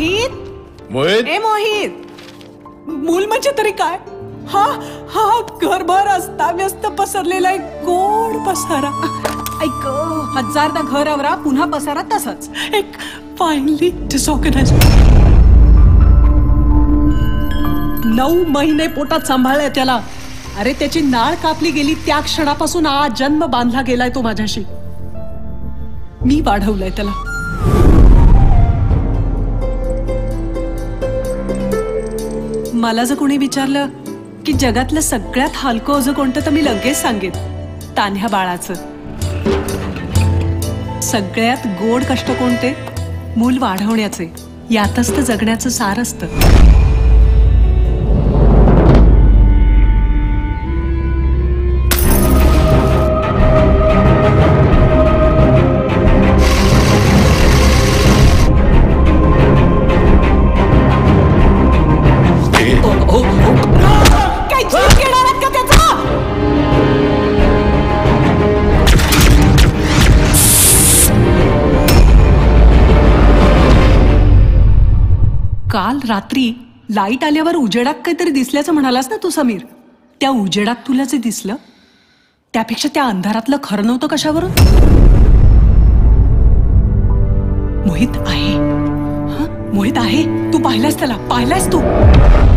मोहित मोहित ए मोहित, मूल म्हणजे तरी काय? हा हा घरभर अस्ताव्यस्त पसरलेला एक गोड पसारा. ऐक, हजारदा घर आवरा, पुन्हा पसारा तसाच. एक फायनली डिसऑर्गनाइज. 9 महिने पोटात सांभाळलंय त्याला. अरे त्याची नाळ कापली गेली त्या क्षणापासून आज जन्म बांधला गेलाय तो माझ्याशी. मी वाढवलंय त्याला. मला जर कोणी विचारलं की जगातलं सगळ्यात हलकं ओझं कोणतं, तर मी लगेच सांगेन तान्ह्या बाळाचं. सगळ्यात गोड कष्ट कोणते? मूल वाढवण्याचे. यातच तर जगण्याचं सार असतं. काल रात्री लाईट आल्यावर उजेडात काहीतरी दिसल्याचं म्हणालास ना तू समीर. त्या उजेडात तुला जे दिसलं त्यापेक्षा त्या अंधारातलं खरं नव्हतं कशावरून? मोहित आहे. मोहित आहे. तू पाहिलास त्याला? पाहिलास तू?